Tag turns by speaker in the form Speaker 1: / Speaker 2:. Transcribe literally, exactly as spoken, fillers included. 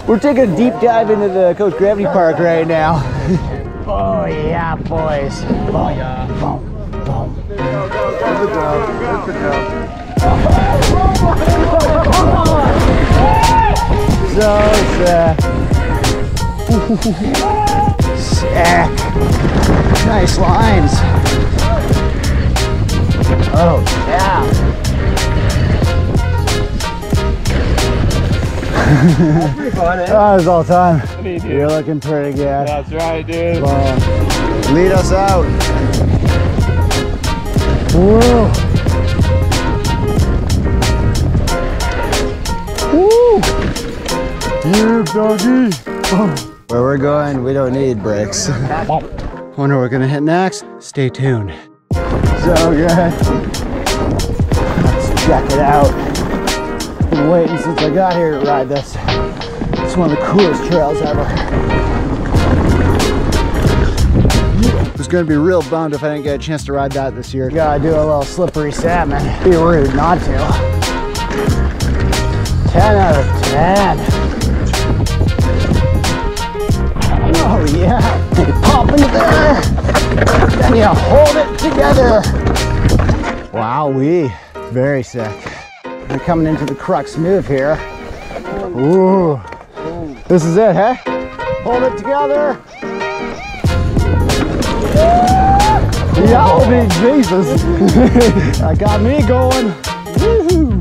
Speaker 1: We're taking a deep dive into the Coach Gravity Park right now. Oh yeah, boys. Oh yeah. Boom, boom.
Speaker 2: Go, go, go. Good job. Good job.
Speaker 1: So sick. Sick. Nice lines. Oh yeah.
Speaker 2: That's pretty fun, eh?
Speaker 1: That was all time.
Speaker 2: What do you do?
Speaker 1: You're looking pretty good.
Speaker 2: That's right, dude.
Speaker 1: Boom. Lead us out. Whoa. Woo. You doggy. Where we're going, we don't need brakes. Wonder what we're gonna hit next? Stay tuned. So good. Let's check it out. Been waiting since I got here to ride this. It's one of the coolest trails ever. I was gonna be real bummed if I didn't get a chance to ride that this year. Gotta do a little slippery salmon. Be rude not to. ten out of ten. Oh yeah. You pop into there. Then you hold it together. Wowee. Very sick. We're coming into the crux move here. Ooh. This is it, huh? Hold it together. Yeah, oh, Jesus. That got me going. Woohoo.